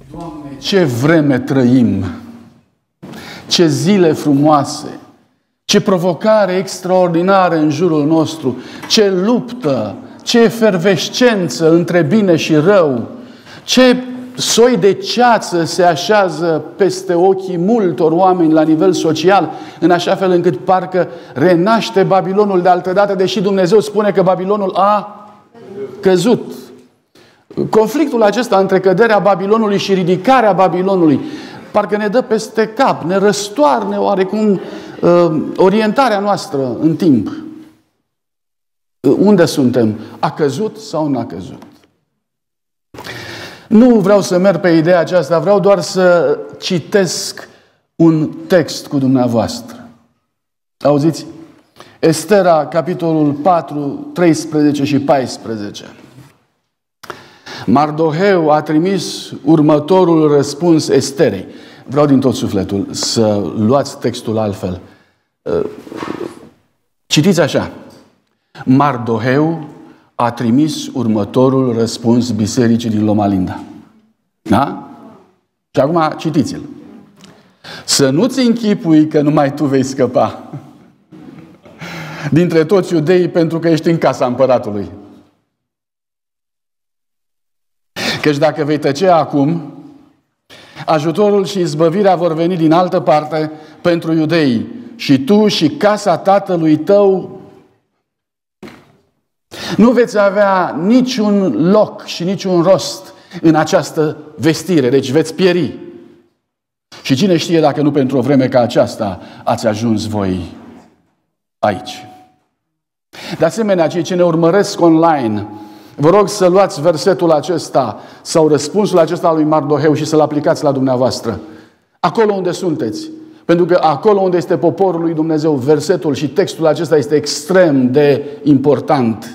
Doamne, ce vreme trăim! Ce zile frumoase! Ce provocare extraordinară în jurul nostru! Ce luptă! Ce efervescență între bine și rău! Ce soi de ceață se așează peste ochii multor oameni la nivel social, în așa fel încât parcă renaște Babilonul de altădată, deși Dumnezeu spune că Babilonul a căzut. Conflictul acesta între căderea Babilonului și ridicarea Babilonului parcă ne dă peste cap, ne răstoarne oarecum orientarea noastră în timp. Unde suntem? A căzut sau n-a căzut? Nu vreau să merg pe ideea aceasta, vreau doar să citesc un text cu dumneavoastră. Auziți? Estera, capitolul 4, 13 și 14. Mardoheu a trimis următorul răspuns Esterei. Vreau din tot sufletul să luați textul altfel. Citiți așa. Mardoheu a trimis următorul răspuns bisericii din Loma Linda. Da? Și acum citiți-l. Să nu-ți închipui că numai tu vei scăpa dintre toți iudeii pentru că ești în casa împăratului. Căci dacă vei tăcea acum, ajutorul și izbăvirea vor veni din altă parte pentru iudei și tu și casa tatălui tău nu veți avea niciun loc și niciun rost în această vestire, deci veți pieri. Și cine știe dacă nu pentru o vreme ca aceasta ați ajuns voi aici. De asemenea, cei ce ne urmăresc online, vă rog să luați versetul acesta sau răspunsul acesta al lui Mardoheu și să-l aplicați la dumneavoastră. Acolo unde sunteți. Pentru că acolo unde este poporul lui Dumnezeu, versetul și textul acesta este extrem de important.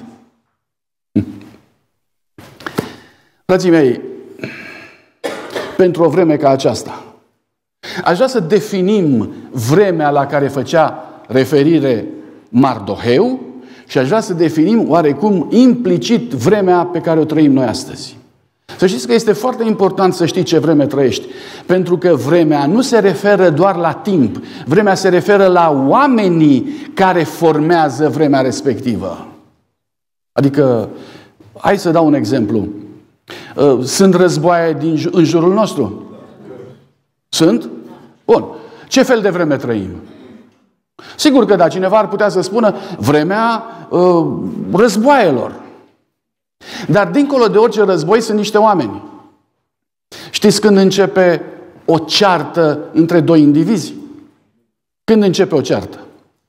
Frații mei, pentru o vreme ca aceasta, aș vrea să definim vremea la care făcea referire Mardoheu și aș vrea să definim oarecum implicit vremea pe care o trăim noi astăzi. Să știți că este foarte important să știi ce vreme trăiești, pentru că vremea nu se referă doar la timp, vremea se referă la oamenii care formează vremea respectivă. Adică, hai să dau un exemplu. Sunt războaie în jurul nostru? Sunt? Bun. Ce fel de vreme trăim? Sigur că da, cineva ar putea să spună vremea războaielor. Dar dincolo de orice război sunt niște oameni. Știți când începe o ceartă între doi indivizi? Când începe o ceartă?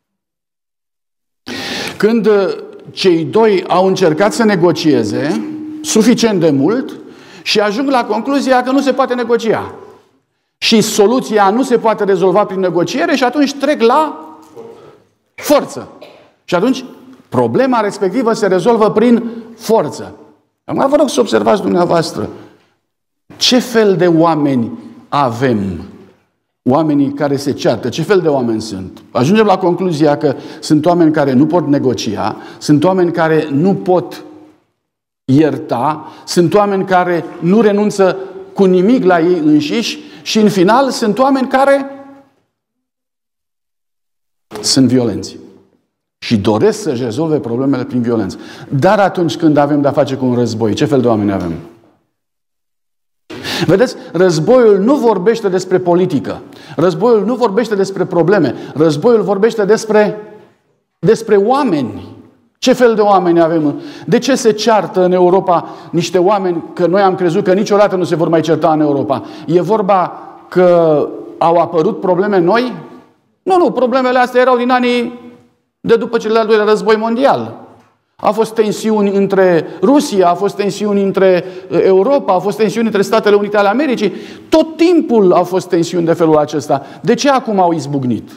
Când cei doi au încercat să negocieze suficient de mult și ajung la concluzia că nu se poate negocia. Și soluția nu se poate rezolva prin negociere și atunci trec la forță. Și atunci problema respectivă se rezolvă prin forță. Acum vă rog să observați dumneavoastră ce fel de oameni avem. Oamenii care se ceartă, ce fel de oameni sunt? Ajungem la concluzia că sunt oameni care nu pot negocia, sunt oameni care nu pot ierta, sunt oameni care nu renunță cu nimic la ei înșiși și în final sunt oameni care sunt violenți și doresc să-și rezolve problemele prin violență. Dar atunci când avem de-a face cu un război, ce fel de oameni avem? Vedeți, războiul nu vorbește despre politică. Războiul nu vorbește despre probleme. Războiul vorbește despre oameni. Ce fel de oameni avem? De ce se ceartă în Europa niște oameni că noi am crezut că niciodată nu se vor mai certa în Europa? E vorba că au apărut probleme noi? Nu, problemele astea erau din anii de după cel de-al doilea război mondial. A fost tensiuni între Rusia, a fost tensiuni între Europa, a fost tensiuni între Statele Unite ale Americii. Tot timpul au fost tensiuni de felul acesta. De ce acum au izbucnit?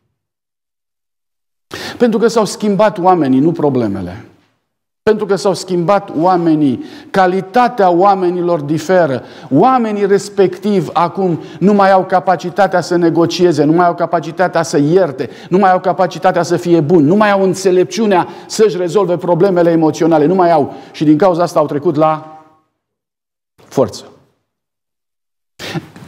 Pentru că s-au schimbat oamenii, nu problemele. Pentru că s-au schimbat oamenii, calitatea oamenilor diferă. Oamenii respectiv acum nu mai au capacitatea să negocieze, nu mai au capacitatea să ierte, nu mai au capacitatea să fie buni, nu mai au înțelepciunea să-și rezolve problemele emoționale, nu mai au. Și din cauza asta au trecut la forță.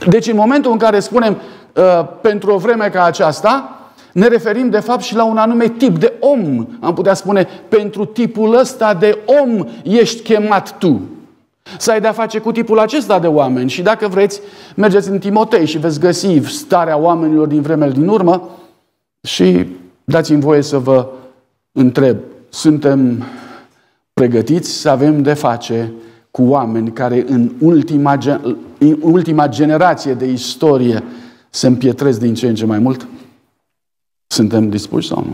Deci în momentul în care spunem pentru o vreme ca aceasta, ne referim de fapt și la un anume tip de om. Am putea spune, pentru tipul ăsta de om ești chemat tu. Să ai de-a face cu tipul acesta de oameni. Și dacă vreți, mergeți în Timotei și veți găsi starea oamenilor din vremele din urmă și dați-mi voie să vă întreb, suntem pregătiți să avem de face cu oameni care în ultima generație de istorie se împietresc din ce în ce mai mult? Suntem dispuși sau nu?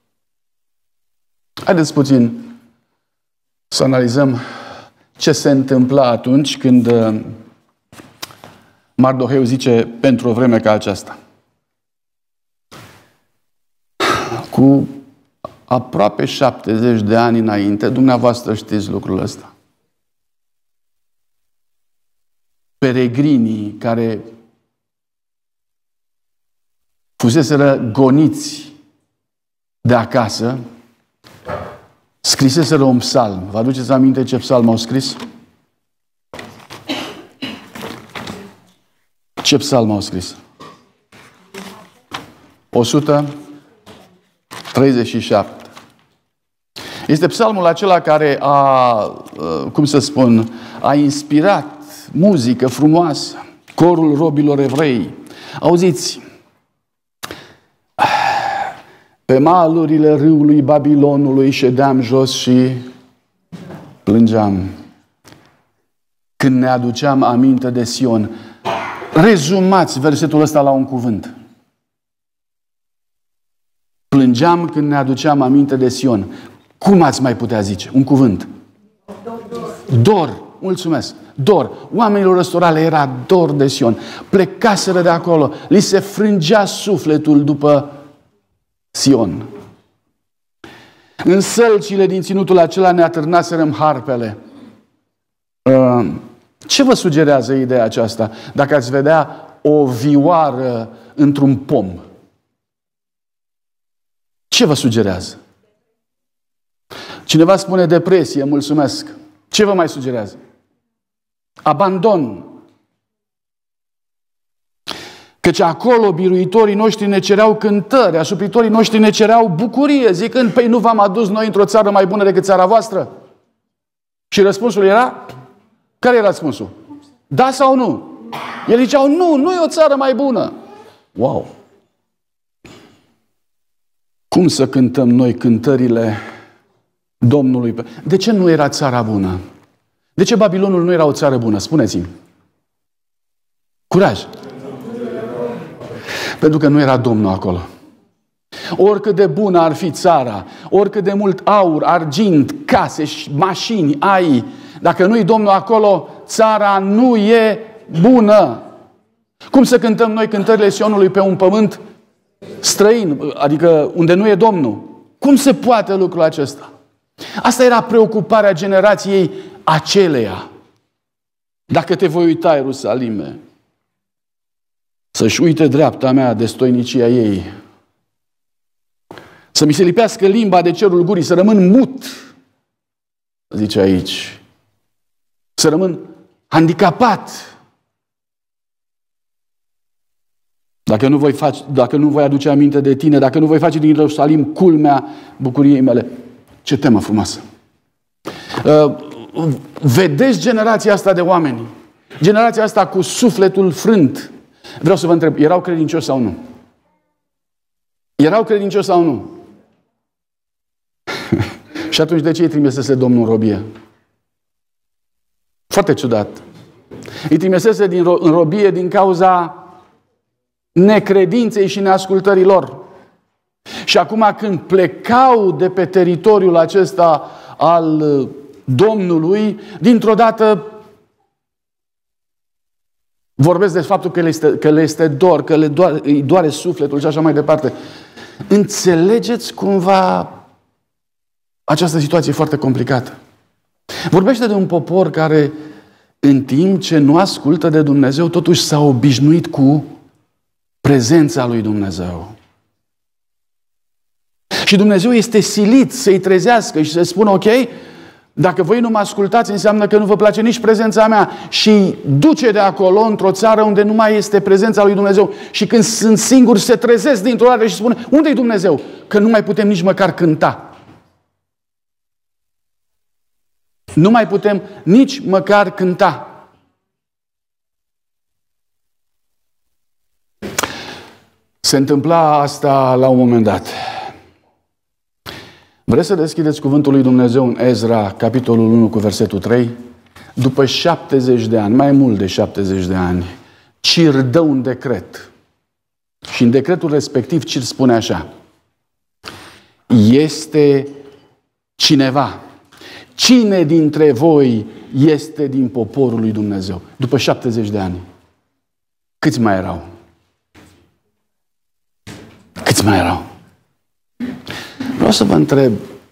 Haideți puțin să analizăm ce se întâmplă atunci când Mardoheu zice pentru o vreme ca aceasta. Cu aproape 70 de ani înainte, dumneavoastră știți lucrul ăsta. Peregrinii care fuseseră goniți de acasă, scriseseră un psalm. Vă aduceți aminte ce psalm au scris? Ce psalm au scris? 137. Este psalmul acela care a inspirat muzică frumoasă, corul robilor evrei. Auziți, pe malurile râului Babilonului ședeam jos și plângeam când ne aduceam aminte de Sion. Rezumați versetul ăsta la un cuvânt. Plângeam când ne aduceam aminte de Sion. Cum ați mai putea zice? Un cuvânt. Dor. Mulțumesc. Dor. Oamenilor ăstora le era dor de Sion. Plecaseră de acolo. Li se frângea sufletul după Sion. În sălcile din ținutul acela ne atârnaserăm harpele. Ce vă sugerează ideea aceasta? Dacă ați vedea o vioară într-un pom. Ce vă sugerează? Cineva spune depresie, mulțumesc. Ce vă mai sugerează? Abandon. Căci acolo biruitorii noștri ne cereau cântări, asupritorii noștri ne cereau bucurie, zicând, păi nu v-am adus noi într-o țară mai bună decât țara voastră? Și răspunsul era? Care era răspunsul? Da sau nu? Ei ziceau, nu e o țară mai bună. Wow! Cum să cântăm noi cântările Domnului? De ce nu era țara bună? De ce Babilonul nu era o țară bună? Spuneți-mi. Curaj! Pentru că nu era Domnul acolo. Oricât de bună ar fi țara, oricât de mult aur, argint, case, mașini ai, dacă nu-i Domnul acolo, țara nu e bună. Cum să cântăm noi cântările Sionului pe un pământ străin, adică unde nu e Domnul? Cum se poate lucrul acesta? Asta era preocuparea generației aceleia. Dacă te voi uita, Ierusalime, să-și uite dreapta mea de stoinicia ei, să mi se lipească limba de cerul gurii, să rămân mut, zice aici, să rămân handicapat. Dacă nu voi aduce aminte de tine, dacă nu voi face din Ierusalim culmea bucuriei mele. Ce temă frumoasă! Vedeți generația asta de oameni, generația asta cu sufletul frânt. Vreau să vă întreb, erau credincioși sau nu? Erau credincioși sau nu? Și atunci de ce îi trimisese Domnul în robie? Foarte ciudat. Îi trimisese în robie din cauza necredinței și neascultării lor. Și acum când plecau de pe teritoriul acesta al Domnului, dintr-o dată vorbesc de faptul că le este dor, că îi doare sufletul și așa mai departe. Înțelegeți cumva această situație foarte complicată? Vorbește de un popor care, în timp ce nu ascultă de Dumnezeu, totuși s-a obișnuit cu prezența lui Dumnezeu. Și Dumnezeu este silit să-i trezească și să spună, ok, Dacă voi nu mă ascultați, înseamnă că nu vă place nici prezența mea. Și duce de acolo într-o țară unde nu mai este prezența lui Dumnezeu. Și când sunt singuri, se trezesc dintr-o dată și spune: unde-i Dumnezeu? Că nu mai putem nici măcar cânta. Nu mai putem nici măcar cânta. Se întâmpla asta la un moment dat. Vreți să deschideți cuvântul lui Dumnezeu în Ezra, capitolul 1, cu versetul 3? După 70 de ani, mai mult de 70 de ani, Cir dă un decret. Și în decretul respectiv Cir spune așa: este cineva. Cine dintre voi este din poporul lui Dumnezeu? După 70 de ani. Câți mai erau? Câți mai erau? Vreau să vă întreb,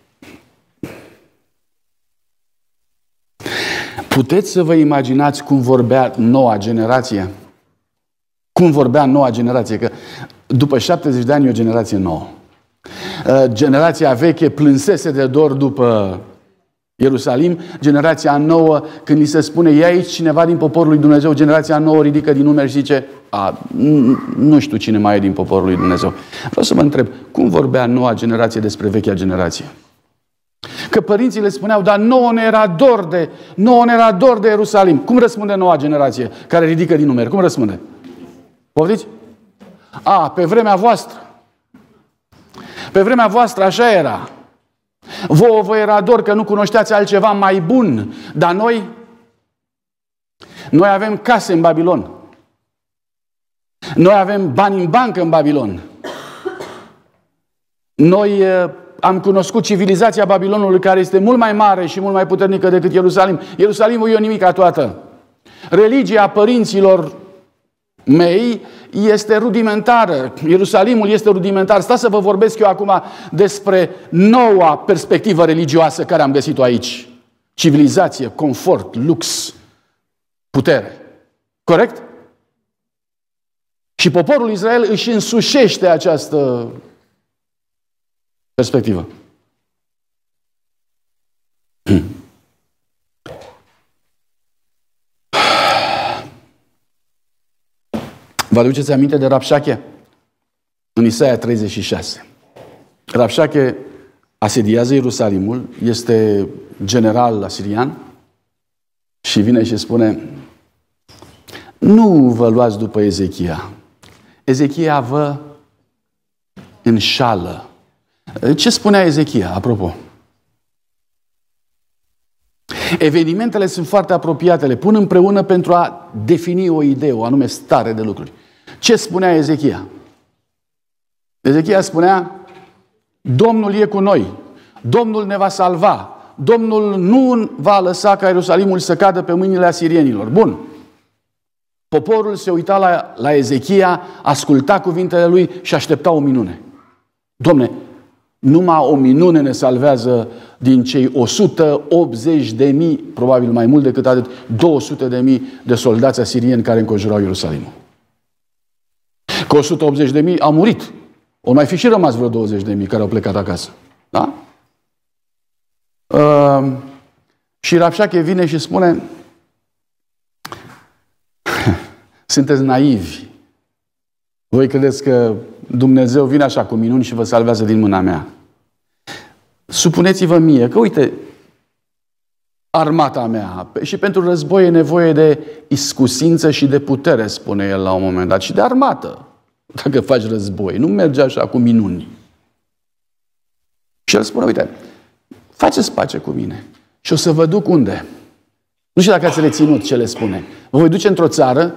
puteți să vă imaginați cum vorbea noua generație? Cum vorbea noua generație? Că după 70 de ani e o generație nouă. Generația veche plânsese de dor după Ierusalim. Generația nouă, când li se spune: e aici cineva din poporul lui Dumnezeu, generația nouă ridică din numeri și zice: nu știu cine mai e din poporul lui Dumnezeu. Vreau să vă întreb, cum vorbea noua generație despre vechea generație? Că părinții le spuneau: dar nouă ne era dor de Ierusalim. Cum răspunde noua generație care ridică din numeri? Cum răspunde? Poftiți? Pe vremea voastră. Pe vremea voastră așa era. Vouă vă era dor că nu cunoșteați altceva mai bun. Dar noi avem case în Babilon. Noi avem bani în bancă în Babilon. Noi am cunoscut civilizația Babilonului, care este mult mai mare și mult mai puternică decât Ierusalim. Ierusalimul e o nimica toată. Religia părinților mei este rudimentară. Ierusalimul este rudimentar. Stați să vă vorbesc eu acum despre noua perspectivă religioasă care am găsit-o aici. Civilizație, confort, lux, putere. Corect? Și poporul Israel își însușește această perspectivă. Vă aduceți aminte de Rabșache? În Isaia 36. Rabșache asediază Ierusalimul, este general asirian și vine și spune: nu vă luați după Ezechia. Ezechia vă înșală. Ce spunea Ezechia, apropo? Evenimentele sunt foarte apropiate, le pun împreună pentru a defini o idee, o anume stare de lucruri. Ce spunea Ezechia? Ezechia spunea: Domnul e cu noi, Domnul ne va salva, Domnul nu va lăsa ca Ierusalimul să cadă pe mâinile asirienilor. Bun. Poporul se uita la Ezechia, asculta cuvintele lui și aștepta o minune. Domne, numai o minune ne salvează din cei 180.000, probabil mai mult decât atât, 200.000 de soldați asirieni care înconjurau Ierusalimul. Că 180.000 au murit. O mai fi și rămas vreo 20.000 care au plecat acasă. Da? Și Rabșache vine și spune: sunteți naivi. Voi credeți că Dumnezeu vine așa cu minuni și vă salvează din mâna mea. Supuneți-vă mie că, uite, armata mea, și pentru război e nevoie de iscusință și de putere, spune el la un moment dat, și de armată, dacă faci război. Nu merge așa cu minuni. Și el spune: uite, faceți pace cu mine și o să vă duc unde? Nu știu dacă ați reținut ce le spune. Vă voi duce într-o țară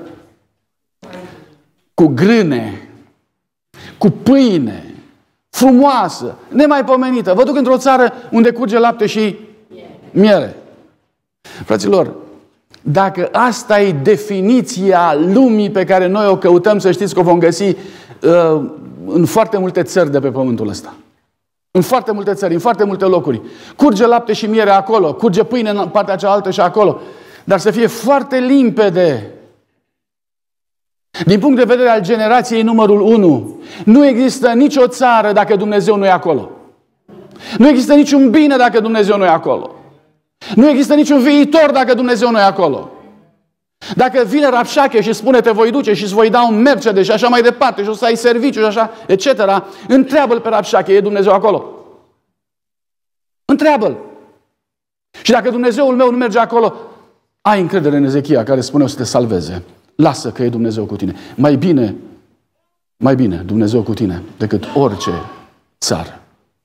cu grâne, cu pâine, frumoasă, nemaipomenită. Vă duc într-o țară unde curge lapte și miere. Fraților, dacă asta e definiția lumii pe care noi o căutăm, să știți că o vom găsi în foarte multe țări de pe pământul ăsta. În foarte multe țări, în foarte multe locuri. Curge lapte și miere acolo, curge pâine în partea cealaltă și acolo. Dar să fie foarte limpede. Din punct de vedere al generației numărul 1, nu există nicio țară dacă Dumnezeu nu e acolo. Nu există niciun bine dacă Dumnezeu nu e acolo. Nu există niciun viitor dacă Dumnezeu nu e acolo. Dacă vine Rabșache și spune te voi duce și îți voi da un Mercedes și așa mai departe și o să ai serviciu și așa, etc., întreabă-l pe Rabșache, e Dumnezeu acolo? Întreabă-l. Și dacă Dumnezeul meu nu merge acolo, ai încredere în Ezechia care spune o să te salveze. Lasă că e Dumnezeu cu tine. Mai bine Dumnezeu cu tine decât orice țară.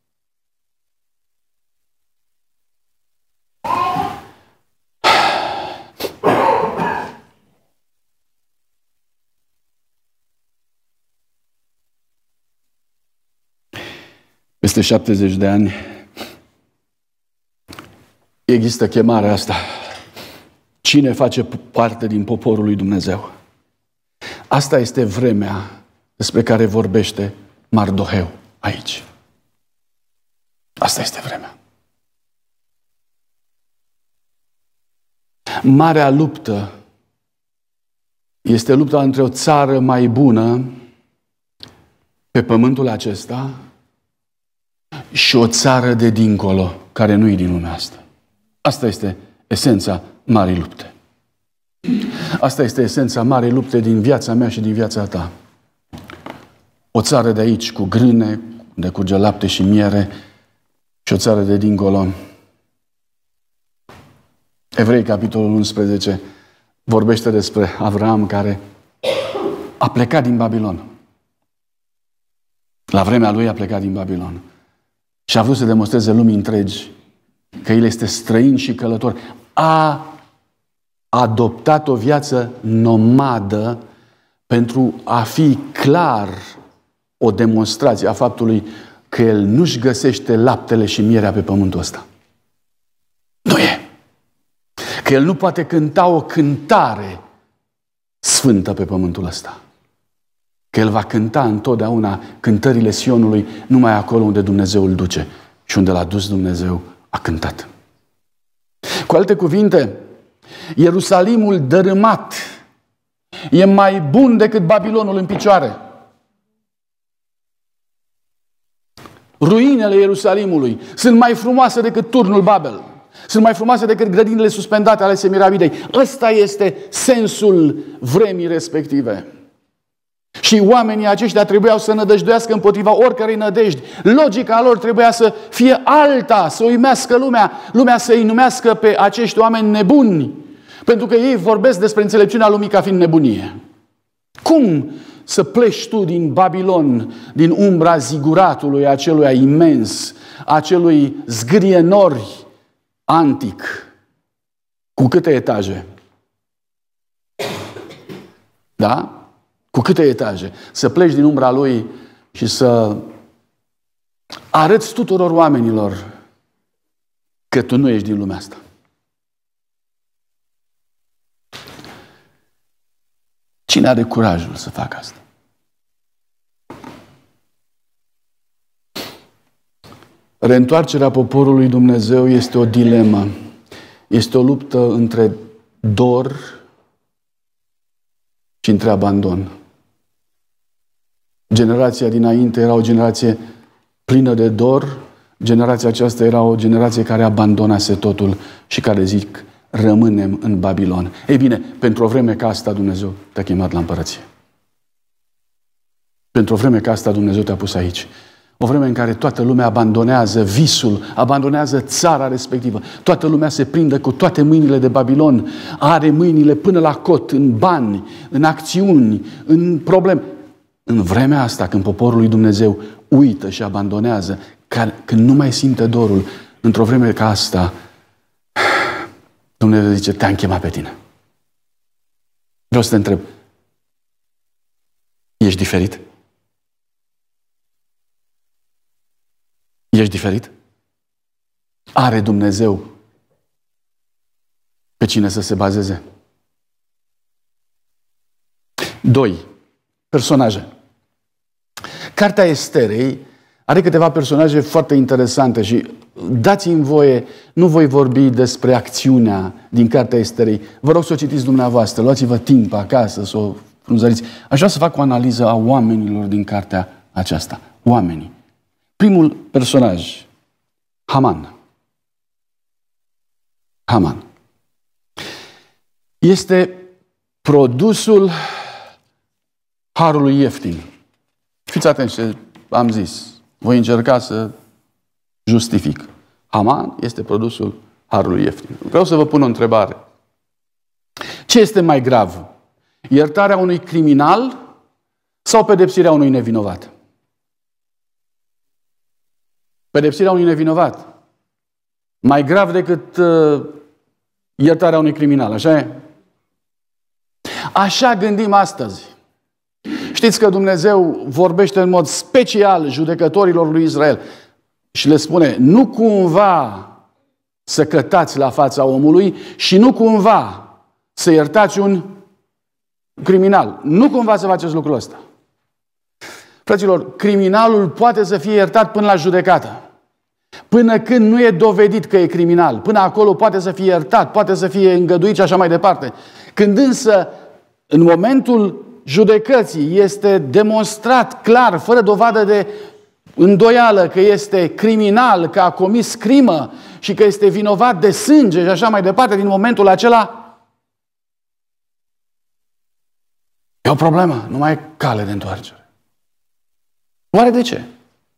Peste 70 de ani există chemarea asta. Cine face parte din poporul lui Dumnezeu? Asta este vremea despre care vorbește Mardoheu aici. Asta este vremea. Marea luptă este lupta între o țară mai bună pe pământul acesta și o țară de dincolo, care nu e din lumea asta. Asta este esența marii lupte. Asta este esența marii lupte din viața mea și din viața ta. O țară de aici cu grâne, unde curge lapte și miere, și o țară de dincolo. Evrei, capitolul 11, vorbește despre Avram care a plecat din Babilon. La vremea lui a plecat din Babilon. Și a vrut să demonstreze lumii întregi că el este străin și călător. A adoptat o viață nomadă pentru a fi clar o demonstrație a faptului că el nu-și găsește laptele și mierea pe pământul ăsta. Nu e. Că el nu poate cânta o cântare sfântă pe pământul ăsta. Că el va cânta întotdeauna cântările Sionului numai acolo unde Dumnezeu îl duce și unde l-a dus Dumnezeu a cântat. Cu alte cuvinte, Ierusalimul dărâmat e mai bun decât Babilonul în picioare. Ruinele Ierusalimului sunt mai frumoase decât turnul Babel. Sunt mai frumoase decât grădinile suspendate ale Semiramidei. Ăsta este sensul vremii respective. Și oamenii aceștia trebuiau să nădăjduiască împotriva oricărei nădejdi. Logica lor trebuia să fie alta, să uimească lumea, lumea să-i numească pe acești oameni nebuni. Pentru că ei vorbesc despre înțelepciunea lumii ca fiind nebunie. Cum să pleci tu din Babilon, din umbra ziguratului aceluia imens, acelui zgârie nori antic, cu câte etaje? Da? Cu câte etaje? Să pleci din umbra lui și să arăți tuturor oamenilor că tu nu ești din lumea asta. Cine are curajul să facă asta? Reîntoarcerea poporului Dumnezeu este o dilemă. Este o luptă între dor și între abandon. Generația dinainte era o generație plină de dor. Generația aceasta era o generație care abandonase totul și care zic, rămânem în Babilon. Ei bine, pentru o vreme ca asta Dumnezeu te-a chemat la împărăție. Pentru o vreme ca asta Dumnezeu te-a pus aici. O vreme în care toată lumea abandonează visul, abandonează țara respectivă. Toată lumea se prinde cu toate mâinile de Babilon. Are mâinile până la cot, în bani, în acțiuni, în probleme. În vremea asta, când poporul lui Dumnezeu uită și abandonează, când nu mai simte dorul, într-o vreme ca asta, Dumnezeu zice, te-am chemat pe tine. Vreau să te întreb, ești diferit? Ești diferit? Are Dumnezeu pe cine să se bazeze? 2. Personaje. Cartea Esterei are câteva personaje foarte interesante și dați-mi voie, nu voi vorbi despre acțiunea din Cartea Esterei. Vă rog să o citiți dumneavoastră, luați-vă timp acasă să o frunzăriți. Aș vrea să fac o analiză a oamenilor din cartea aceasta. Oamenii. Primul personaj, Haman. Haman. Este produsul harului ieftin. Fiți atenți ce am zis. Voi încerca să justific. Haman este produsul harului ieftin. Vreau să vă pun o întrebare. Ce este mai grav? Iertarea unui criminal sau pedepsirea unui nevinovat? Pedepsirea unui nevinovat. Mai grav decât iertarea unui criminal, așa e? Așa gândim astăzi. Știți că Dumnezeu vorbește în mod special judecătorilor lui Israel și le spune, nu cumva să cătați la fața omului și nu cumva să iertați un criminal. Nu cumva să faceți lucrul ăsta. Fraților, criminalul poate să fie iertat până la judecată. Până când nu e dovedit că e criminal. Până acolo poate să fie iertat, poate să fie îngăduit și așa mai departe. Când însă, în momentul judecății, este demonstrat clar, fără dovadă de îndoială că este criminal, că a comis crimă și că este vinovat de sânge și așa mai departe, din momentul acela e o problemă, nu mai e cale de întoarcere. Oare de ce?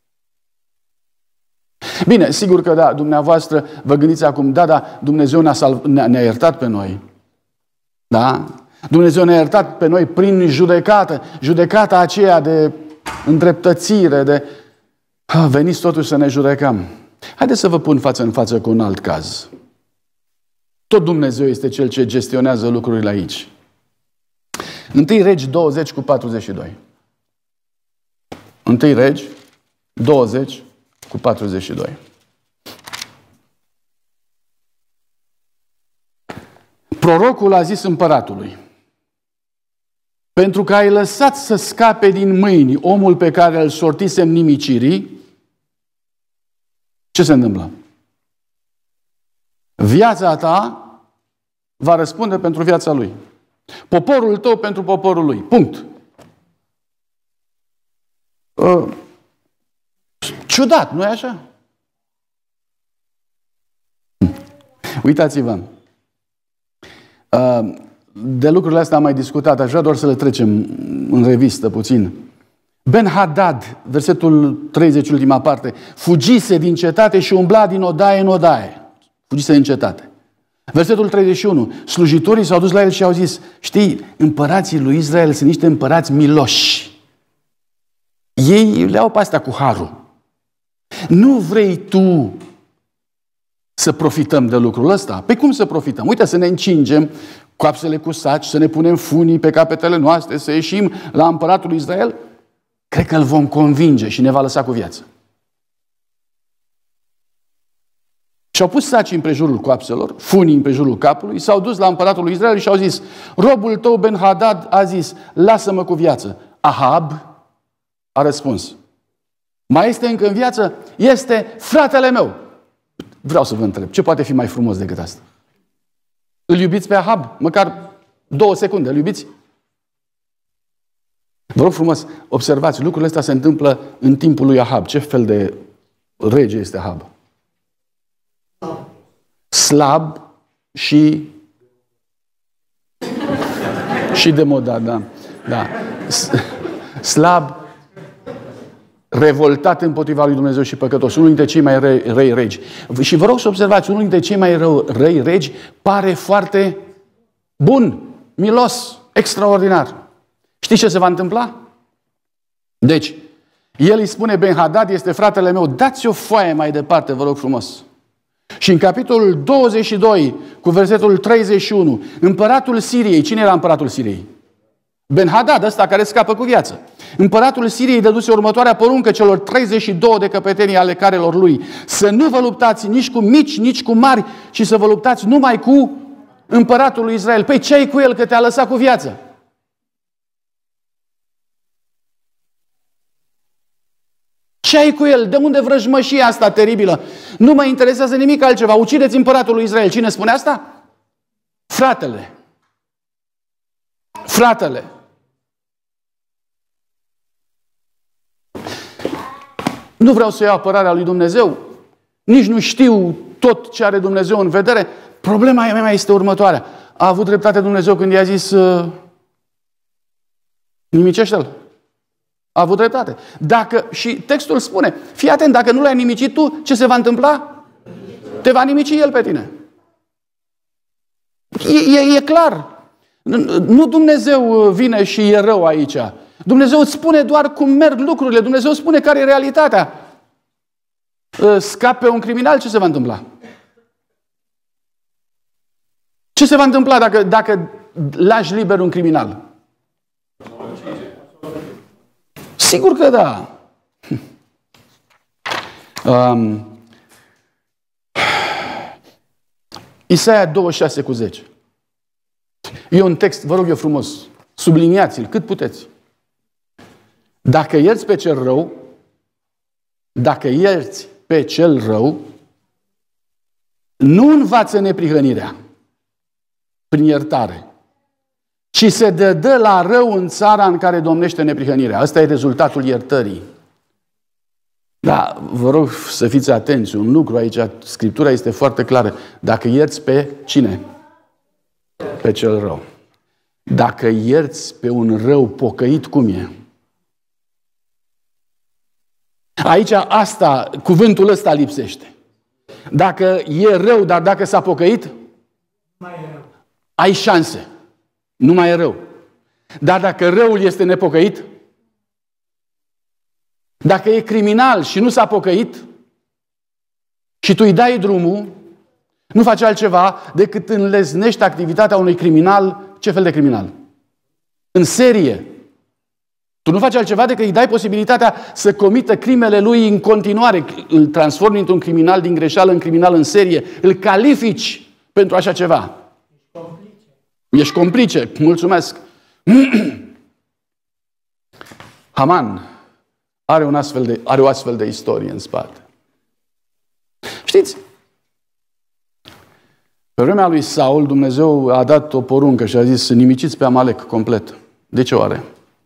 Bine, sigur că da, dumneavoastră vă gândiți acum, da, Dumnezeu ne-a iertat pe noi. Da? Dumnezeu ne-a iertat pe noi prin judecată. Judecata aceea de îndreptățire, veniți totuși să ne judecăm. Haideți să vă pun față în față cu un alt caz. Tot Dumnezeu este Cel ce gestionează lucrurile aici. 1 Regi 20 cu 42. 1 Regi 20 cu 42. Prorocul a zis împăratului, pentru că ai lăsat să scape din mâini omul pe care îl sortisem nimicirii, ce se întâmplă? Viața ta va răspunde pentru viața lui. Poporul tău pentru poporul lui. Punct. Ciudat, nu-i așa? Uitați-vă. De lucrurile astea am mai discutat, aș vrea doar să le trecem în revistă puțin. Ben-Hadad, versetul 30, ultima parte, fugise din cetate și umbla din odaie în odaie. Fugise din cetate. Versetul 31, slujitorii s-au dus la el și au zis, știi, împărații lui Israel sunt niște împărați miloși. Ei le au pe astea cu harul. Nu vrei tu să profităm de lucrul ăsta? Pe cum să profităm? Uite, să ne încingem coapsele cu saci, să ne punem funii pe capetele noastre, să ieșim la împăratul lui Israel? Cred că îl vom convinge și ne va lăsa cu viață. Și-au pus saci împrejurul coapselor, funii împrejurul capului, s-au dus la împăratul lui Israel și au zis, robul tău Ben-Hadad a zis, lasă-mă cu viață. Ahab a răspuns, mai este încă în viață? Este fratele meu. Vreau să vă întreb, ce poate fi mai frumos decât asta? Îl iubiți pe Ahab? Măcar 2 secunde, îl iubiți? Vă rog frumos, observați, lucrurile astea se întâmplă în timpul lui Ahab. Ce fel de rege este Ahab? Slab și demodat, da. Slab, revoltat împotriva lui Dumnezeu și păcătos. Unul dintre cei mai răi regi. Și vă rog să observați, unul dintre cei mai răi regi pare foarte bun, milos, extraordinar. Știți ce se va întâmpla? Deci, el îi spune, Ben-Hadad este fratele meu, dați o foaie mai departe, vă rog frumos. Și în capitolul 22, cu versetul 31, împăratul Siriei, cine era împăratul Siriei? Ben-Hadad, ăsta care scapă cu viață. Împăratul Siriei dăduse următoarea poruncă celor 32 de căpetenii ale carelor lui. Să nu vă luptați nici cu mici, nici cu mari, ci să vă luptați numai cu împăratul lui Israel. Păi ce ai cu el că te-a lăsat cu viață? Ce ai cu el? De unde vrăjmășia asta teribilă? Nu mă interesează nimic altceva. Ucideți împăratul lui Israel. Cine spune asta? Fratele. Fratele. Nu vreau să iau apărarea lui Dumnezeu. Nici nu știu tot ce are Dumnezeu în vedere. Problema mea este următoarea. A avut dreptate Dumnezeu când i-a zis nimicește-l. A avut dreptate. Și textul spune, fii atent, dacă nu l-ai nimicit tu, ce se va întâmpla? Te va nimici el pe tine. E clar. Nu Dumnezeu vine și e rău aici. Dumnezeu îți spune doar cum merg lucrurile. Dumnezeu spune care e realitatea. Scape un criminal, ce se va întâmpla? Ce se va întâmpla dacă lași liber un criminal? Sigur că da. Isaia 26:10. E un text, vă rog eu frumos, subliniați-l cât puteți. Dacă ierți pe cel rău, nu învață neprihănirea prin iertare, ci se dă la rău în țara în care domnește neprihănirea. Asta e rezultatul iertării. Da, vă rog să fiți atenți. Un lucru aici, Scriptura este foarte clară. Dacă ierți pe cine? Pe cel rău. Dacă ierți pe un rău pocăit, cum e? Aici cuvântul ăsta lipsește. Dacă e rău, dar dacă s-a pocăit, ai șanse. Nu mai e rău. Dar dacă răul este nepocăit, dacă e criminal și nu s-a pocăit și tu îi dai drumul, nu faci altceva decât înleznești activitatea unui criminal. Ce fel de criminal? În serie. Tu nu faci altceva decât îi dai posibilitatea să comită crimele lui în continuare. Îl transformi într-un criminal din greșeală în criminal în serie. Îl califici pentru așa ceva. Ești complice. Mulțumesc. Haman are o astfel de istorie în spate. Știți? Pe vremea lui Saul, Dumnezeu a dat o poruncă și a zis să nimiciți pe Amalek complet. De ce oare?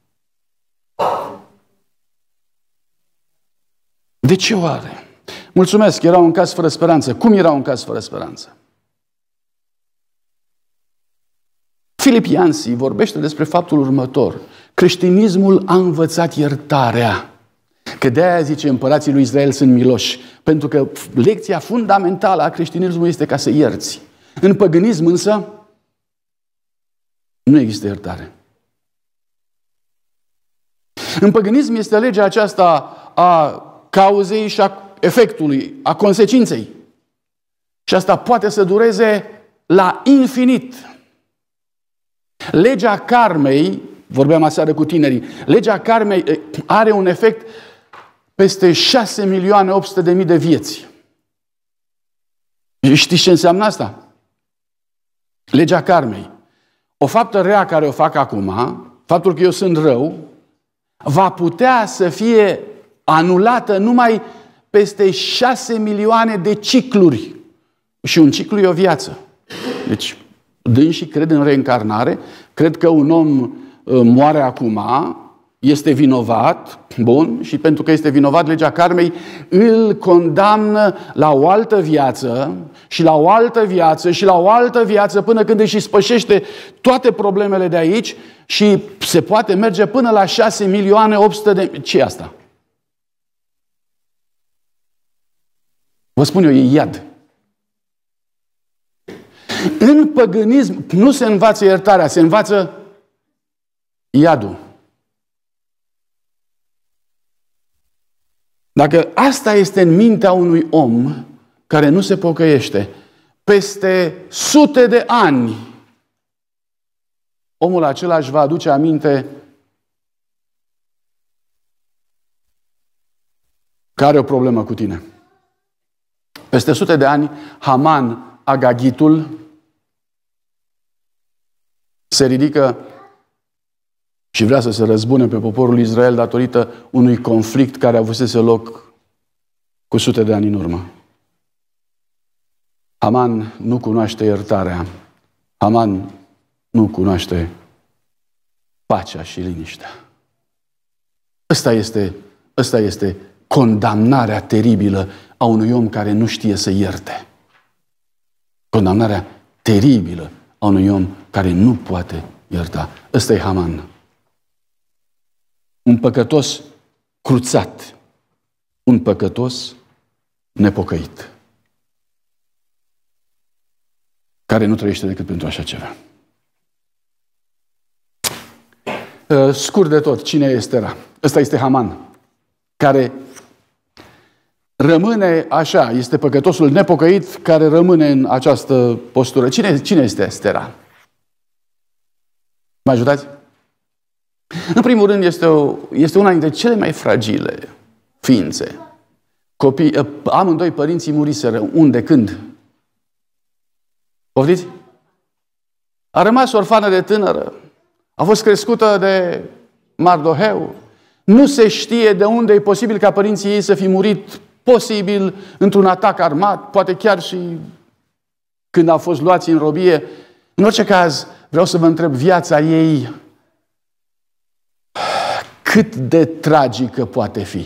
De ce oare? Mulțumesc, era un caz fără speranță. Cum era un caz fără speranță? Philip Yancey vorbește despre faptul următor. Creștinismul a învățat iertarea. Că de-aia zice împărații lui Israel sunt miloși. Pentru că lecția fundamentală a creștinismului este ca să ierți. În păgânism însă nu există iertare. În păgânism este legea aceasta a cauzei și a efectului, a consecinței. Și asta poate să dureze la infinit. Legea karmei, vorbeam aseară cu tinerii, legea karmei are un efect peste 6.800.000 de vieți. Știți ce înseamnă asta? Legea karmei. O faptă rea care o fac acum, faptul că eu sunt rău, va putea să fie anulată numai peste 6 milioane de cicluri. Și un ciclu e o viață. Deci, dânsii cred în reîncarnare, cred că un om moare acum, este vinovat, bun, și pentru că este vinovat, legea karmei îl condamnă la o altă viață și la o altă viață și la o altă viață până când își spășește toate problemele de aici și se poate merge până la 6.800.000. Ce e asta? Vă spun eu, e iad. În păgânism nu se învață iertarea, se învață iadul. Dacă asta este în mintea unui om care nu se pocăiește, peste sute de ani, omul acela își va aduce aminte că are o problemă cu tine. Peste sute de ani, Haman, Agagitul, se ridică și vrea să se răzbune pe poporul Israel datorită unui conflict care avusese loc cu sute de ani în urmă. Haman nu cunoaște iertarea. Haman nu cunoaște pacea și liniștea. Ăsta este condamnarea teribilă a unui om care nu știe să ierte. Condamnarea teribilă a unui om care nu poate ierta. Ăsta e Haman. Un păcătos cruțat. Un păcătos nepocăit. Care nu trăiește decât pentru așa ceva. Scurt de tot, cine e Estera? Ăsta este Haman, care rămâne așa, este păcătosul nepocăit care rămâne în această postură. Cine este Estera? Mă ajutați? În primul rând, este una dintre cele mai fragile ființe. Amândoi părinții muriseră. Unde? Când? Poftiți? A rămas orfană de tânără. A fost crescută de Mardoheu. Nu se știe de unde e posibil ca părinții ei să fi murit, posibil într-un atac armat, poate chiar și când au fost luați în robie. În orice caz, vreau să vă întreb, viața ei cât de tragică poate fi?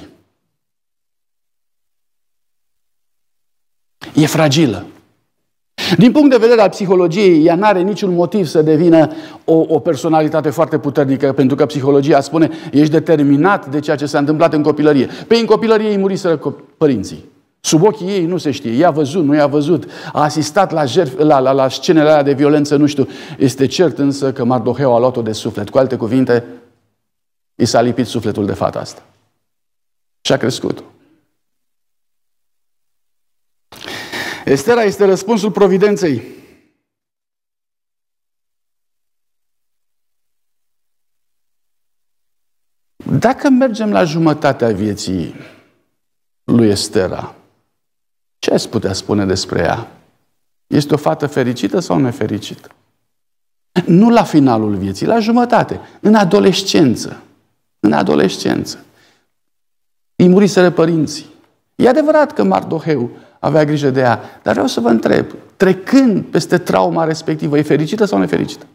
E fragilă. Din punct de vedere al psihologiei, ea n-are niciun motiv să devină o personalitate foarte puternică, pentru că psihologia spune, ești determinat de ceea ce s-a întâmplat în copilărie. Pe în copilărie ei muriseră părinții. Sub ochii ei nu se știe. I-a văzut, nu i-a văzut. A asistat la scenele alea de violență, nu știu. Este cert însă că Mardoheu a luat-o de suflet. Cu alte cuvinte, i s-a lipit sufletul de fata asta. Și a crescut. Estera este răspunsul providenței. Dacă mergem la jumătatea vieții lui Estera, ce ați putea spune despre ea? Este o fată fericită sau nefericită? Nu la finalul vieții, la jumătate, în adolescență. În adolescență. Îi muriseră părinții. E adevărat că Mardoheu avea grijă de ea, dar vreau să vă întreb, trecând peste trauma respectivă, e fericită sau nefericită?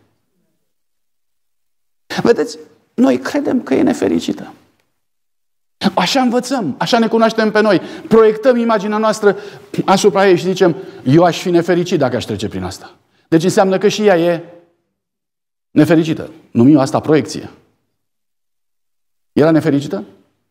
Vedeți, noi credem că e nefericită. Așa învățăm, așa ne cunoaștem pe noi. Proiectăm imaginea noastră asupra ei și zicem, eu aș fi nefericit dacă aș trece prin asta. Deci înseamnă că și ea e nefericită. Numim asta proiecție. Era nefericită?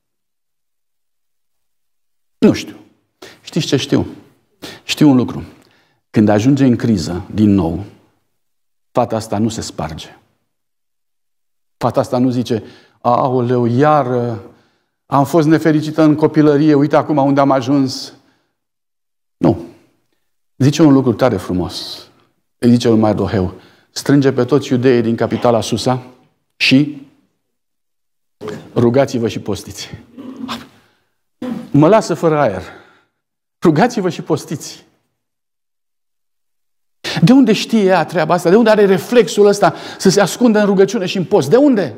Nu știu. Știți ce știu? Știu un lucru. Când ajunge în criză, din nou, fata asta nu se sparge. Fata asta nu zice, aoleu, iar am fost nefericită în copilărie, uite acum unde am ajuns. Nu. Zice un lucru tare frumos. Îi zice lui Mardoheu, strânge pe toți iudeii din capitala Susa și rugați-vă și postiți. Mă lasă fără aer. Rugați-vă și postiți. De unde știe ea treaba asta? De unde are reflexul ăsta să se ascundă în rugăciune și în post? De unde?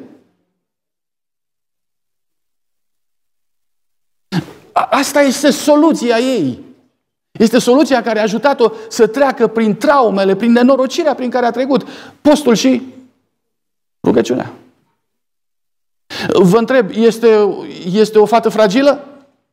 Asta este soluția ei. Este soluția care a ajutat-o să treacă prin traumele, prin nenorocirea prin care a trecut. Postul și rugăciunea. Vă întreb, este o fată fragilă?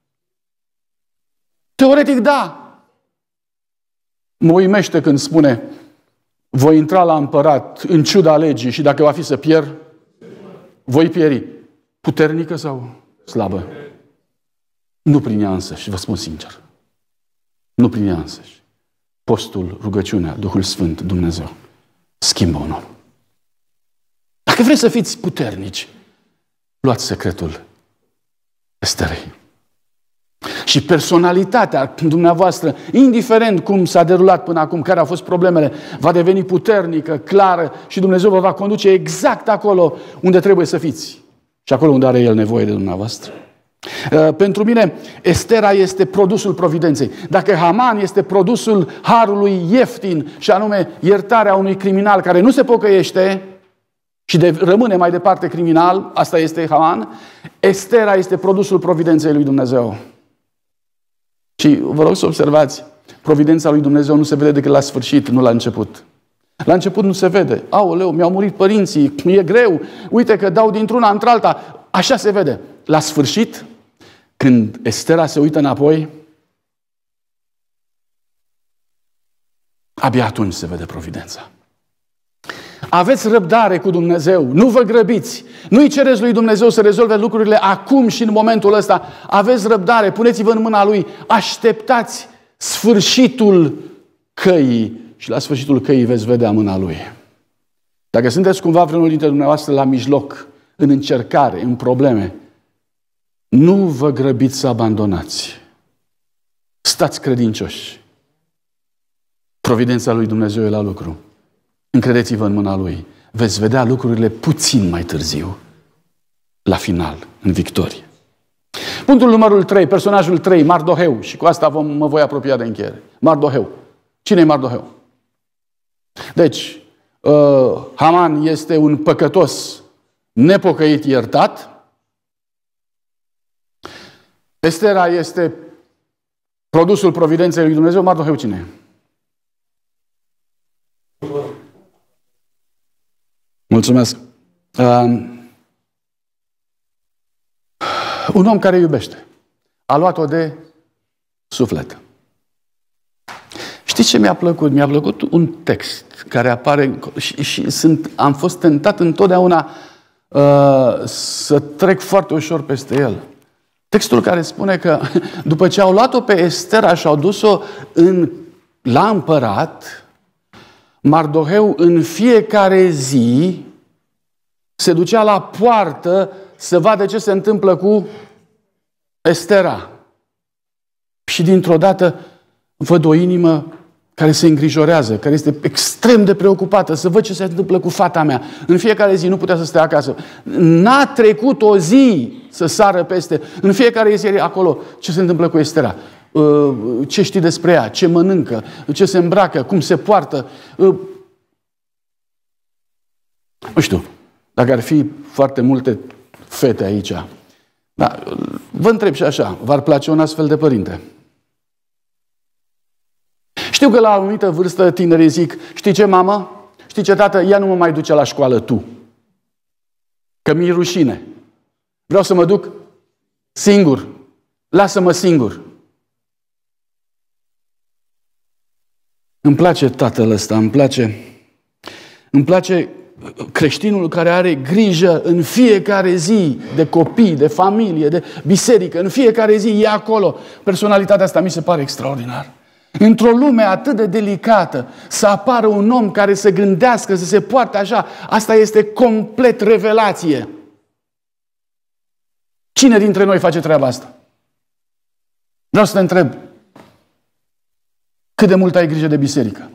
Teoretic, da. Mă uimește când spune voi intra la împărat în ciuda legii și dacă va fi să pierd, voi pieri. Puternică sau slabă? Nu prin ea însăși, vă spun sincer. Nu prin ea însăși. Postul, rugăciunea, Duhul Sfânt, Dumnezeu schimbă un om. Dacă vreți să fiți puternici, luați secretul Esterei. Și personalitatea dumneavoastră, indiferent cum s-a derulat până acum, care au fost problemele, va deveni puternică, clară și Dumnezeu vă va conduce exact acolo unde trebuie să fiți. Și acolo unde are El nevoie de dumneavoastră. Pentru mine, Estera este produsul providenței. Dacă Haman este produsul harului ieftin, și anume iertarea unui criminal care nu se pocăiește și rămâne mai departe criminal, asta este Haman, Estera este produsul providenței lui Dumnezeu. Și vă rog să observați, providența lui Dumnezeu nu se vede decât la sfârșit, nu la început. La început nu se vede. Aoleu, mi-au murit părinții, e greu, uite că dau dintr-una într-alta. Așa se vede. La sfârșit, când Estera se uită înapoi, abia atunci se vede providența. Aveți răbdare cu Dumnezeu, nu vă grăbiți, nu-i cereți lui Dumnezeu să rezolve lucrurile acum și în momentul ăsta. Aveți răbdare, puneți-vă în mâna Lui, așteptați sfârșitul căii și la sfârșitul căii veți vedea mâna Lui. Dacă sunteți cumva vreunul dintre dumneavoastră la mijloc, în încercare, în probleme, nu vă grăbiți să abandonați. Stați credincioși. Providența lui Dumnezeu e la lucru. Încredeți-vă în mâna Lui. Veți vedea lucrurile puțin mai târziu, la final, în victorie. Punctul numărul 3, personajul 3, Mardoheu. Și cu asta mă voi apropia de încheiere. Mardoheu. Cine e Mardoheu? Deci, Haman este un păcătos nepocăit iertat. Estera este produsul providenței lui Dumnezeu. Mardoheu cine e? Mulțumesc. Un om care iubește. A luat-o de suflet. Știți ce mi-a plăcut? Mi-a plăcut un text care apare și am fost tentat întotdeauna să trec foarte ușor peste el. Textul care spune că după ce au luat-o pe Estera și au dus-o la împărat, Mardoheu în fiecare zi se ducea la poartă să vadă ce se întâmplă cu Estera. Și dintr-o dată văd o inimă care se îngrijorează, care este extrem de preocupată, să văd ce se întâmplă cu fata mea. În fiecare zi nu putea să stea acasă. N-a trecut o zi să sară peste. În fiecare zi acolo ce se întâmplă cu Estera. Ce știi despre ea, ce mănâncă, ce se îmbracă, cum se poartă. Nu știu, dacă ar fi foarte multe fete aici. Da, vă întreb și așa, v-ar place un astfel de părinte? Știu că la o anumită vârstă tinerii zic, știi ce, mamă? Știi ce, tată? Ea nu mă mai duce la școală tu. Că mi-e rușine. Vreau să mă duc singur. Lasă-mă singur. Îmi place tatăl ăsta, îmi place creștinul care are grijă în fiecare zi de copii, de familie, de biserică. În fiecare zi e acolo. Personalitatea asta mi se pare extraordinară. Într-o lume atât de delicată, să apară un om care să gândească, să se poarte așa, asta este complet revelație. Cine dintre noi face treaba asta? Vreau să te întreb, cât de mult ai grijă de biserică?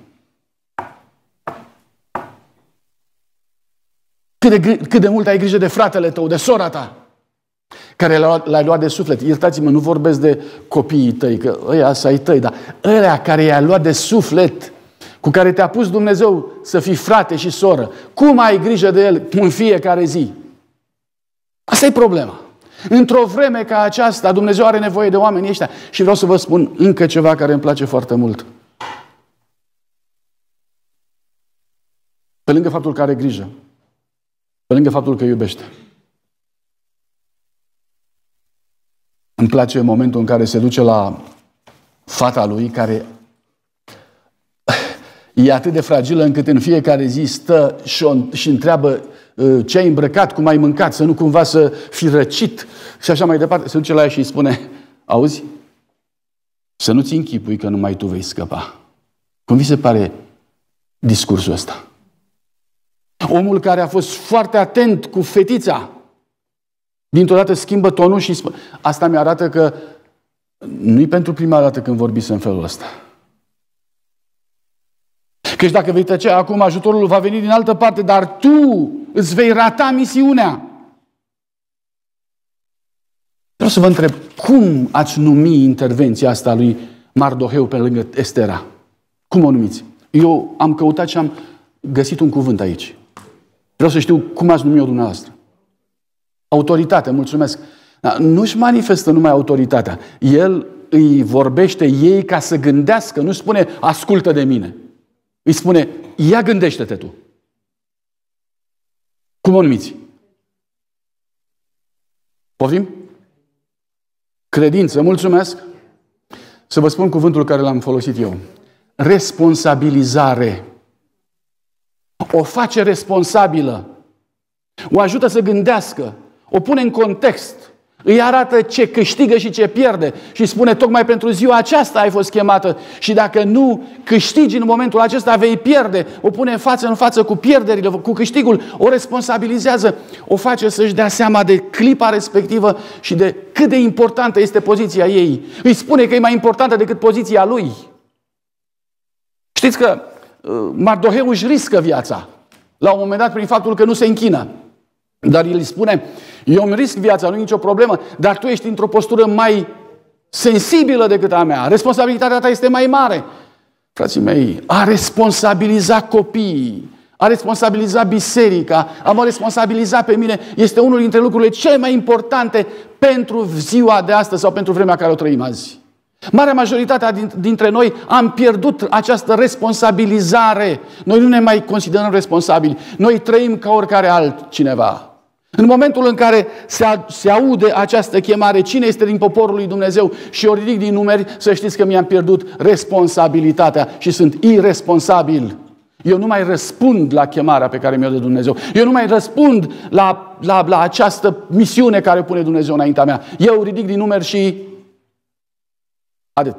Cât de mult ai grijă de fratele tău, de sora ta, care l-ai luat de suflet? Iertați-mă, nu vorbesc de copiii tăi, că ăia să ai tăi, dar ăia care i-ai luat de suflet, cu care te-a pus Dumnezeu să fii frate și soră, cum ai grijă de el în fiecare zi? Asta e problema. Într-o vreme ca aceasta, Dumnezeu are nevoie de oamenii ăștia. Și vreau să vă spun încă ceva care îmi place foarte mult. Pe lângă faptul că are grijă, pe lângă faptul că iubește, îmi place momentul în care se duce la fata lui, care e atât de fragilă încât în fiecare zi stă și întreabă ce ai îmbrăcat, cum ai mâncat, să nu cumva să fi răcit și așa mai departe. Se duce la ea și îi spune, auzi, să nu-ți închipui că numai tu vei scăpa. Cum vi se pare discursul ăsta? Omul care a fost foarte atent cu fetița, dintr-o dată schimbă tonul și spune, asta mi-arată că nu-i pentru prima dată când vorbiți în felul ăsta. Căci dacă vei tăcea acum, ajutorul va veni din altă parte, dar tu îți vei rata misiunea. Vreau să vă întreb, cum ați numi intervenția asta a lui Mardoheu pe lângă Estera? Cum o numiți? Eu am căutat și am găsit un cuvânt aici. Vreau să știu cum ați numi-o dumneavoastră. Autoritate, mulțumesc. Nu-și manifestă numai autoritatea. El îi vorbește ei ca să gândească, nu spune ascultă de mine. Îi spune, ia gândește-te tu. Cum o numiți? Poftim? Credință, mulțumesc. Să vă spun cuvântul care l-am folosit eu. responsabilizare. O face responsabilă. O ajută să gândească. O pune în context. Îi arată ce câștigă și ce pierde. Și spune, tocmai pentru ziua aceasta ai fost chemată. Și dacă nu câștigi în momentul acesta, vei pierde. O pune față în față cu pierderile, cu câștigul. O responsabilizează. O face să-și dea seama de clipa respectivă și de cât de importantă este poziția ei. Îi spune că e mai importantă decât poziția lui. Știți că Mardoheu își riscă viața la un moment dat prin faptul că nu se închină. Dar el îi spune, eu îmi risc viața, nu e nicio problemă, dar tu ești într-o postură mai sensibilă decât a mea. Responsabilitatea ta este mai mare. Frații mei, a responsabiliza copiii, a responsabiliza biserica, a mă responsabiliza pe mine, este unul dintre lucrurile cele mai importante pentru ziua de astăzi sau pentru vremea care o trăim azi. Marea majoritatea dintre noi am pierdut această responsabilizare. Noi nu ne mai considerăm responsabili. Noi trăim ca oricare altcineva. În momentul în care se aude această chemare, cine este din poporul lui Dumnezeu și o ridic din numeri, să știți că mi-am pierdut responsabilitatea și sunt irresponsabil. Eu nu mai răspund la chemarea pe care mi-o dă Dumnezeu. Eu nu mai răspund la această misiune care pune Dumnezeu înaintea mea. Eu ridic din numeri și atât.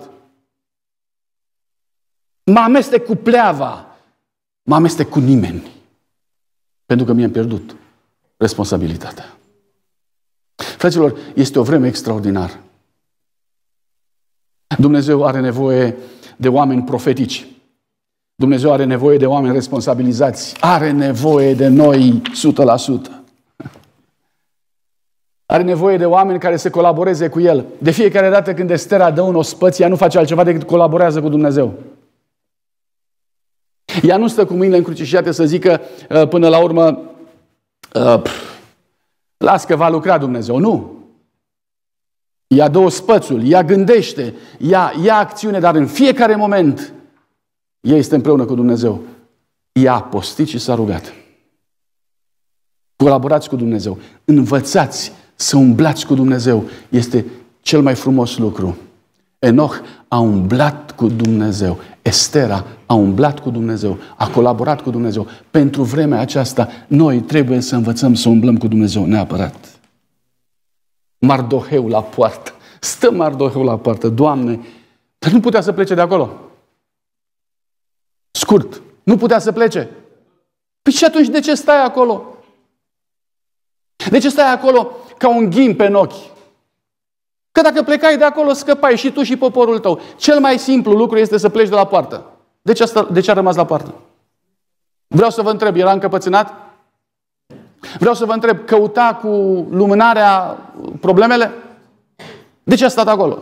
Mă amestec cu pleava. Mă amestec cu nimeni. Pentru că mi-am pierdut responsabilitatea. Fraților, este o vreme extraordinară. Dumnezeu are nevoie de oameni profetici. Dumnezeu are nevoie de oameni responsabilizați. Are nevoie de noi 100%. Are nevoie de oameni care să colaboreze cu El. De fiecare dată când Estera dă un ospăț, ea nu face altceva decât colaborează cu Dumnezeu. Ea nu stă cu mâinile încrucișate să zică până la urmă las că va lucra Dumnezeu. Nu. Ea dă ospățul, ea gândește, ea ia acțiune, dar în fiecare moment ea este împreună cu Dumnezeu. Ea a postit și s-a rugat. Colaborați cu Dumnezeu. Învățați să umblați cu Dumnezeu. Este cel mai frumos lucru. Enoch a umblat cu Dumnezeu. Estera a umblat cu Dumnezeu. A colaborat cu Dumnezeu. Pentru vremea aceasta, noi trebuie să învățăm să umblăm cu Dumnezeu neapărat. Mardoheu la poartă. Stă Mardoheu la poartă. Doamne, dar nu putea să plece de acolo. Scurt. Nu putea să plece. Păi și atunci de ce stai acolo? De ce stai acolo ca un ghim pe ochi? Că dacă plecai de acolo, scăpai și tu și poporul tău. Cel mai simplu lucru este să pleci de la poartă. De ce a rămas la poartă? Vreau să vă întreb, era încăpățânat? Vreau să vă întreb, căuta cu lumânarea problemele? De ce a stat acolo?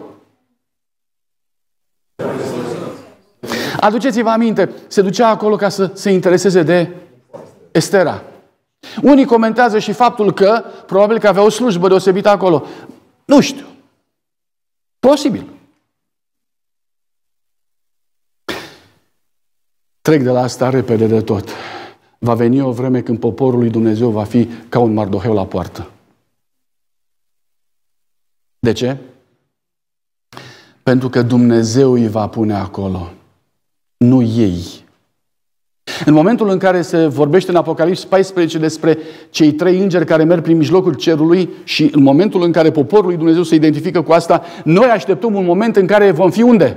Aduceți-vă aminte, se ducea acolo ca să se intereseze de Estera. Unii comentează și faptul că probabil că avea o slujbă deosebită acolo. Nu știu. Posibil. Trec de la asta repede de tot. Va veni o vreme când poporul lui Dumnezeu va fi ca un Mardoheu la poartă. De ce? Pentru că Dumnezeu îi va pune acolo. Nu ei. În momentul în care se vorbește în Apocalips 14 despre cei 3 îngeri care merg prin mijlocul cerului și în momentul în care poporul lui Dumnezeu se identifică cu asta, noi așteptăm un moment în care vom fi unde?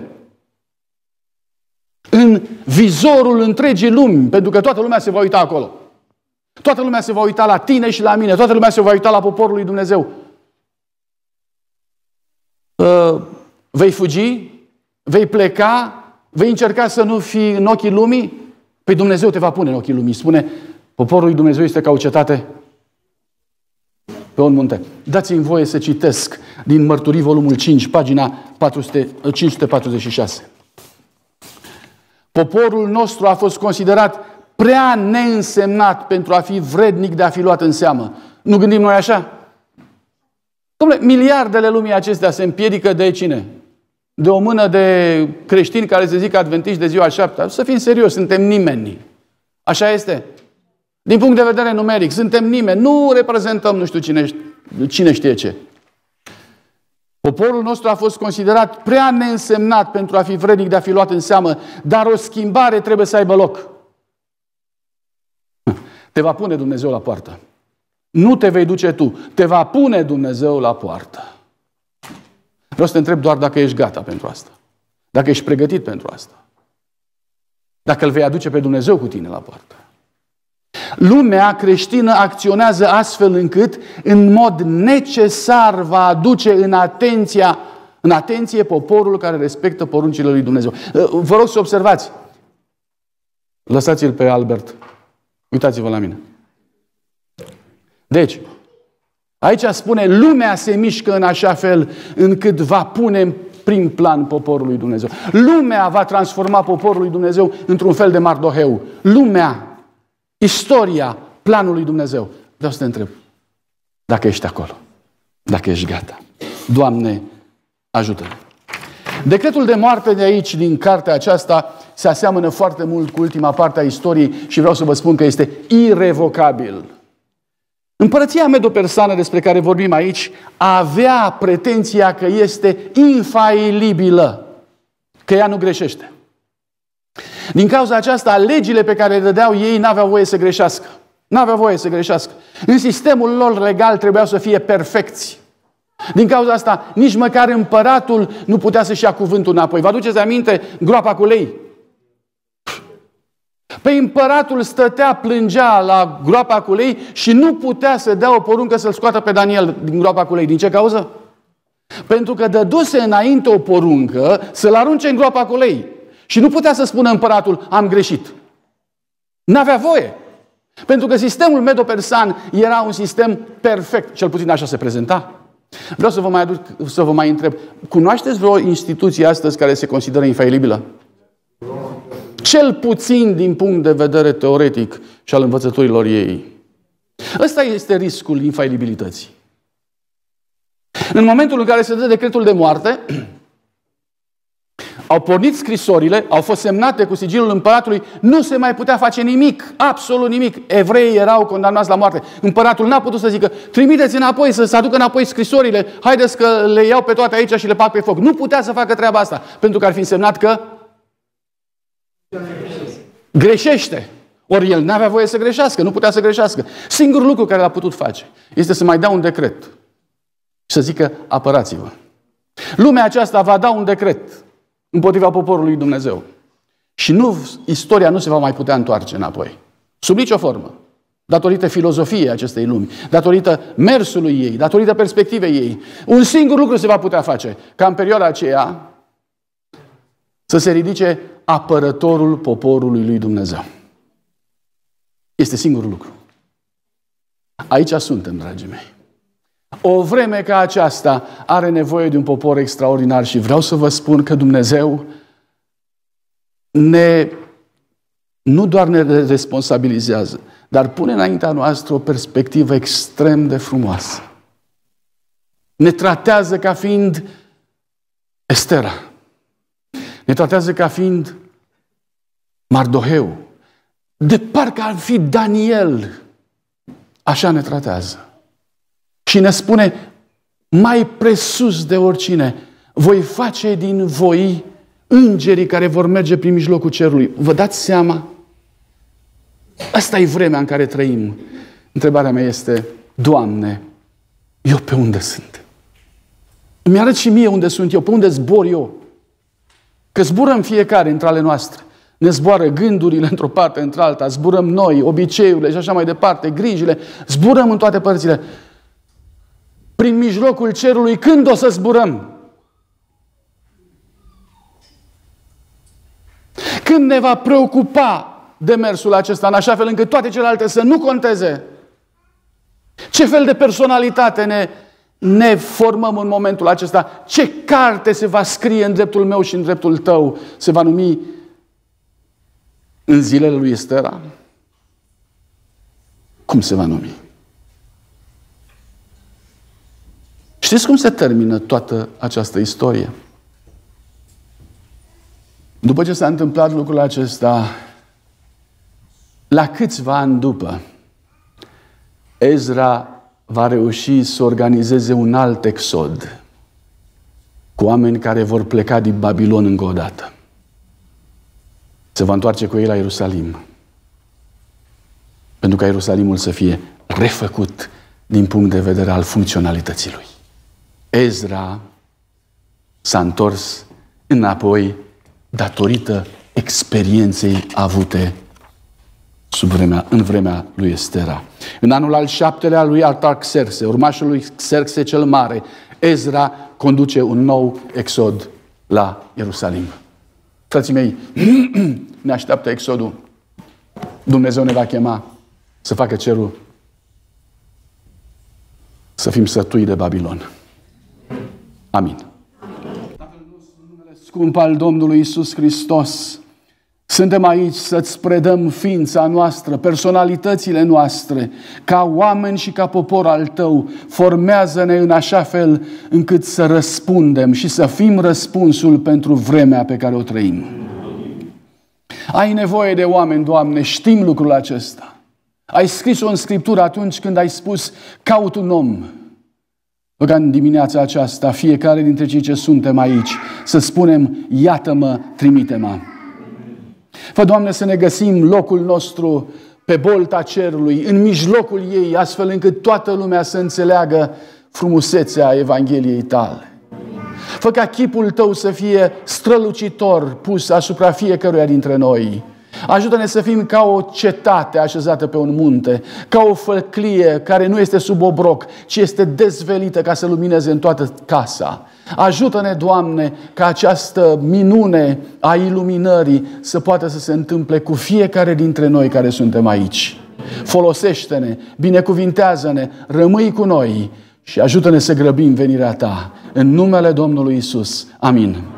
În vizorul întregii lumi, pentru că toată lumea se va uita acolo. Toată lumea se va uita la tine și la mine, toată lumea se va uita la poporul lui Dumnezeu. Vei fugi? Vei pleca? Vei încerca să nu fii în ochii lumii? Păi Dumnezeu te va pune în ochii lumii. Spune, poporul lui Dumnezeu este ca o cetate pe un munte. Dați-mi voie să citesc din Mărturii, volumul 5, pagina 546. Poporul nostru a fost considerat prea neînsemnat pentru a fi vrednic de a fi luat în seamă. Nu gândim noi așa? Dom'le, miliardele lumii acestea se împiedică de cine? De o mână de creștini care se zic adventiști de ziua 7. Să fim serios, suntem nimeni. Așa este. Din punct de vedere numeric, suntem nimeni. Nu reprezentăm nu știu cine știe ce. Poporul nostru a fost considerat prea neînsemnat pentru a fi vrednic de a fi luat în seamă, dar o schimbare trebuie să aibă loc. Te va pune Dumnezeu la poartă. Nu te vei duce tu, te va pune Dumnezeu la poartă. Vreau să te întreb doar dacă ești gata pentru asta. Dacă ești pregătit pentru asta. Dacă îl vei aduce pe Dumnezeu cu tine la poartă. Lumea creștină acționează astfel încât, în mod necesar, va aduce în atenție poporul care respectă poruncile lui Dumnezeu. Vă rog să observați. Lăsați-l pe Albert. Uitați-vă la mine. Deci, aici spune, lumea se mișcă în așa fel încât va pune în prim plan poporul lui Dumnezeu. Lumea va transforma poporul lui Dumnezeu într-un fel de Mardoheu. Lumea, istoria, planul lui Dumnezeu. Vreau să te întreb, dacă ești acolo, dacă ești gata. Doamne, ajută-ne! Decretul de moarte de aici, din cartea aceasta, se aseamănă foarte mult cu ultima parte a istoriei și vreau să vă spun că este irevocabil. Împărăția medo-persană despre care vorbim aici avea pretenția că este infailibilă, că ea nu greșește. Din cauza aceasta, legile pe care le dădeau ei n-aveau voie să greșească. N-aveau voie să greșească. În sistemul lor legal trebuiau să fie perfecți. Din cauza asta, nici măcar împăratul nu putea să-și ia cuvântul înapoi. Vă aduceți aminte groapa cu lei? Păi împăratul stătea, plângea la groapa cu lei și nu putea să dea o poruncă să-l scoată pe Daniel din groapa cu lei. Din ce cauză? Pentru că dăduse înainte o poruncă să-l arunce în groapa cu lei. Și nu putea să spună împăratul, am greșit. N-avea voie. Pentru că sistemul medo-persan era un sistem perfect. Cel puțin așa se prezenta. Vreau să vă mai întreb. Cunoașteți vreo instituție astăzi care se consideră infailibilă? Cel puțin din punct de vedere teoretic și al învățăturilor ei. Ăsta este riscul infailibilității. În momentul în care se dă decretul de moarte, au pornit scrisorile, au fost semnate cu sigilul împăratului, nu se mai putea face nimic, absolut nimic. Evreii erau condamnați la moarte. Împăratul n-a putut să zică, trimiteți înapoi, să se aducă înapoi scrisorile, haideți că le iau pe toate aici și le bag pe foc. Nu putea să facă treaba asta, pentru că ar fi însemnat că greșește. Ori el n-avea voie să greșească, nu putea să greșească. Singurul lucru care l-a putut face este să mai dea un decret și să zică, apărați-vă. Lumea aceasta va da un decret împotriva poporului lui Dumnezeu. Și istoria nu se va mai putea întoarce înapoi. Sub nicio formă. Datorită filozofiei acestei lumi, datorită mersului ei, datorită perspectivei ei. Un singur lucru se va putea face, ca în perioada aceea să se ridice apărătorul poporului lui Dumnezeu. Este singurul lucru. Aici suntem, dragii mei. O vreme ca aceasta are nevoie de un popor extraordinar și vreau să vă spun că Dumnezeu nu doar ne responsabilizează, dar pune înaintea noastră o perspectivă extrem de frumoasă. Ne tratează ca fiind Estera. Ne tratează ca fiind Mardoheu. De parcă ar fi Daniel. Așa ne tratează. Și ne spune, mai presus de oricine, voi face din voi îngerii care vor merge prin mijlocul cerului. Vă dați seama? Asta e vremea în care trăim. Întrebarea mea este, Doamne, eu pe unde sunt? Îmi arăt și mie unde sunt eu, pe unde zbor eu. Că zburăm fiecare între ale noastre. Ne zboară gândurile într-o parte, într-alta, zburăm noi, obiceiurile și așa mai departe, grijile, zburăm în toate părțile. Prin mijlocul cerului, când o să zburăm? Când ne va preocupa demersul acesta, în așa fel încât toate celelalte să nu conteze? Ce fel de personalitate ne formăm în momentul acesta? Ce carte se va scrie în dreptul meu și în dreptul tău? Se va numi în zilele lui Estera? Cum se va numi? Știți cum se termină toată această istorie? După ce s-a întâmplat lucrul acesta, la câțiva ani după, Ezra va reuși să organizeze un alt exod. cu oameni care vor pleca din Babilon încă o dată. Se va întoarce cu ei la Ierusalim. Pentru ca Ierusalimul să fie refăcut din punct de vedere al funcționalității lui. Ezra s-a întors înapoi datorită experienței avute în vremea lui Estera. În anul al 7-lea lui Artaxerxe, urmașul lui Xerxe cel Mare, Ezra conduce un nou exod la Ierusalim. Frații mei, ne așteaptă exodul. Dumnezeu ne va chema să facă cerul, să fim sătui de Babilon. Amin. Tatăl nostru, în numele scump al Domnului Iisus Hristos, suntem aici să-ți predăm ființa noastră, personalitățile noastre, ca oameni și ca popor al tău. Formează-ne în așa fel încât să răspundem și să fim răspunsul pentru vremea pe care o trăim. Ai nevoie de oameni, Doamne, știm lucrul acesta. Ai scris-o în Scriptură atunci când ai spus, caut un om. Ca în dimineața aceasta, fiecare dintre cei ce suntem aici, să spunem, iată-mă, trimite-mă. Fă, Doamne, să ne găsim locul nostru pe bolta cerului, în mijlocul ei, astfel încât toată lumea să înțeleagă frumusețea Evangheliei tale. Fă ca chipul tău să fie strălucitor pus asupra fiecăruia dintre noi. Ajută-ne să fim ca o cetate așezată pe un munte, ca o făclie care nu este sub obroc, ci este dezvelită ca să lumineze în toată casa. Ajută-ne, Doamne, ca această minune a iluminării să poată să se întâmple cu fiecare dintre noi care suntem aici. Folosește-ne, binecuvintează-ne, rămâi cu noi și ajută-ne să grăbim venirea Ta. În numele Domnului Iisus. Amin.